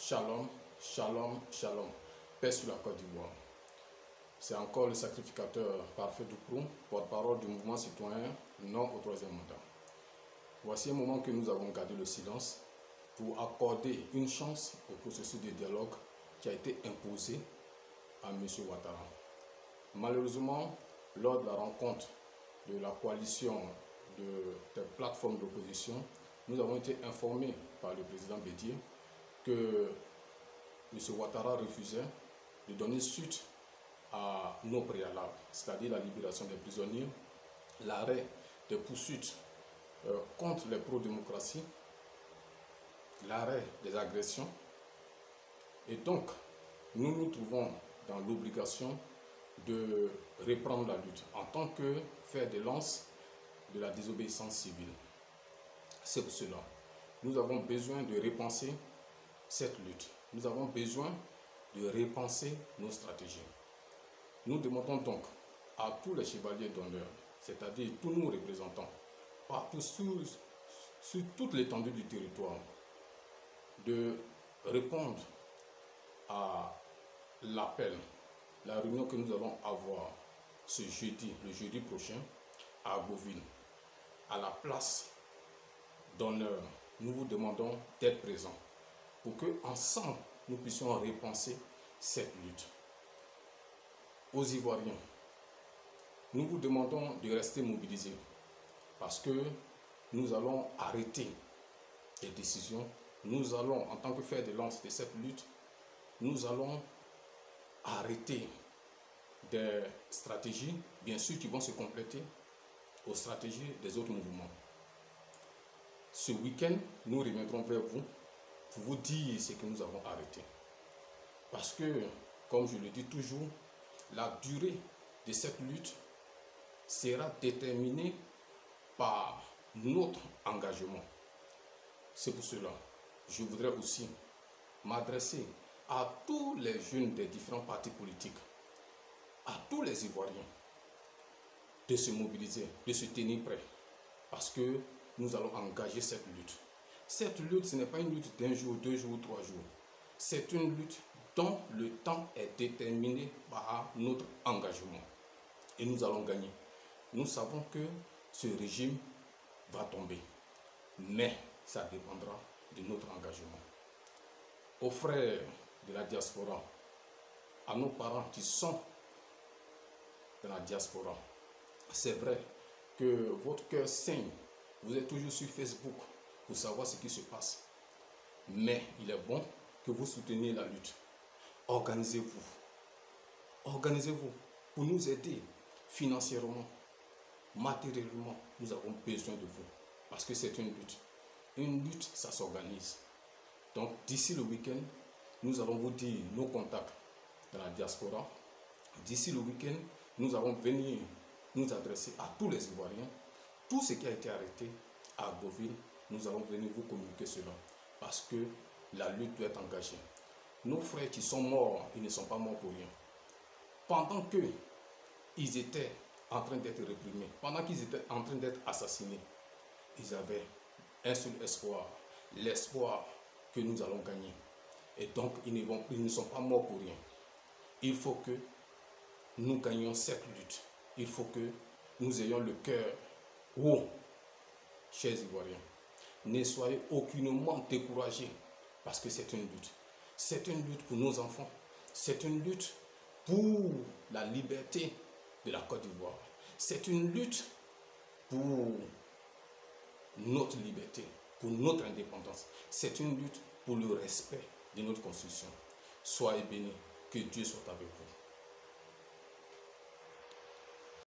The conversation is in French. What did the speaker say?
Shalom, shalom, shalom. Paix sur la Côte d'Ivoire. C'est encore le sacrificateur parfait du Prou, porte-parole du mouvement citoyen non au troisième mandat. Voici un moment que nous avons gardé le silence pour accorder une chance au processus de dialogue qui a été imposé à M. Ouattara. Malheureusement, lors de la rencontre de la coalition des plateformes d'opposition, nous avons été informés par le président Bédié que M. Ouattara refusait de donner suite à nos préalables, c'est-à-dire la libération des prisonniers, l'arrêt des poursuites contre les pro-démocraties, l'arrêt des agressions. Et donc, nous nous trouvons dans l'obligation de reprendre la lutte en tant que fer de lance de la désobéissance civile. C'est pour cela que nous avons besoin de repenser cette lutte. Nous avons besoin de repenser nos stratégies. Nous demandons donc à tous les chevaliers d'honneur, c'est-à-dire tous nos représentants, partout sur toute l'étendue du territoire, de répondre à l'appel, la réunion que nous allons avoir ce jeudi, le jeudi prochain, à Beauville, à la place d'honneur. Nous vous demandons d'être présents pour que ensemble nous puissions repenser cette lutte. Aux Ivoiriens, nous vous demandons de rester mobilisés parce que nous allons arrêter les décisions. Nous allons, en tant que fer de lance de cette lutte, nous allons arrêter des stratégies, bien sûr, qui vont se compléter aux stratégies des autres mouvements. Ce week-end, nous reviendrons vers vous pour vous dire ce que nous avons arrêté. Parce que, comme je le dis toujours, la durée de cette lutte sera déterminée par notre engagement. C'est pour cela que je voudrais aussi m'adresser à tous les jeunes des différents partis politiques, à tous les Ivoiriens, de se mobiliser, de se tenir prêts, parce que nous allons engager cette lutte. Cette lutte, ce n'est pas une lutte d'un jour, 2 jours, 3 jours. C'est une lutte dont le temps est déterminé par notre engagement. Et nous allons gagner. Nous savons que ce régime va tomber. Mais ça dépendra de notre engagement. Aux frères de la diaspora, à nos parents qui sont dans la diaspora, c'est vrai que votre cœur saigne. Vous êtes toujours sur Facebook pour savoir ce qui se passe. Mais il est bon que vous souteniez la lutte. Organisez-vous. Organisez-vous pour nous aider financièrement, matériellement. Nous avons besoin de vous parce que c'est une lutte. Une lutte, ça s'organise. Donc, d'ici le week-end, nous allons vous dire nos contacts dans la diaspora. D'ici le week-end, nous allons venir nous adresser à tous les Ivoiriens. Tout ce qui a été arrêté à Beauville, nous allons venir vous communiquer cela. Parce que la lutte doit être engagée. Nos frères qui sont morts, ils ne sont pas morts pour rien. Pendant qu'ils étaient en train d'être réprimés, pendant qu'ils étaient en train d'être assassinés, ils avaient un seul espoir, l'espoir que nous allons gagner. Et donc, ils ne sont pas morts pour rien. Il faut que nous gagnions cette lutte. Il faut que nous ayons le cœur haut, chers Ivoiriens. Ne soyez aucunement découragés parce que c'est une lutte. C'est une lutte pour nos enfants. C'est une lutte pour la liberté de la Côte d'Ivoire. C'est une lutte pour notre liberté, pour notre indépendance. C'est une lutte pour le respect de notre constitution. Soyez bénis, que Dieu soit avec vous.